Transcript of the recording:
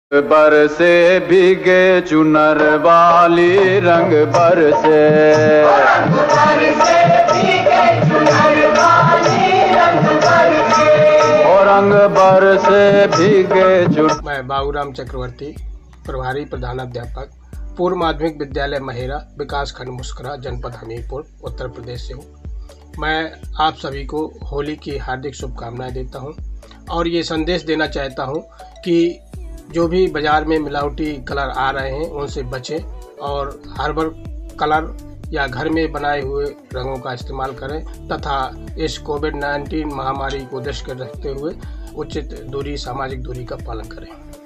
बरसे भीगे चुनर वाली रंग बरसे, और रंग बरसे भीगे चुनर। मैं बाबूराम चक्रवर्ती, प्रभारी प्रधानाध्यापक, पूर्व माध्यमिक विद्यालय महेरा, विकास खंड मुस्करा, जनपद हमीरपुर, उत्तर प्रदेश से हूँ। मैं आप सभी को होली की हार्दिक शुभकामनाएं देता हूँ और ये संदेश देना चाहता हूँ कि जो भी बाज़ार में मिलावटी कलर आ रहे हैं उनसे बचें और हर्बल कलर या घर में बनाए हुए रंगों का इस्तेमाल करें तथा इस कोविड-19 महामारी को दृष्टिगत रखते हुए उचित दूरी, सामाजिक दूरी का पालन करें।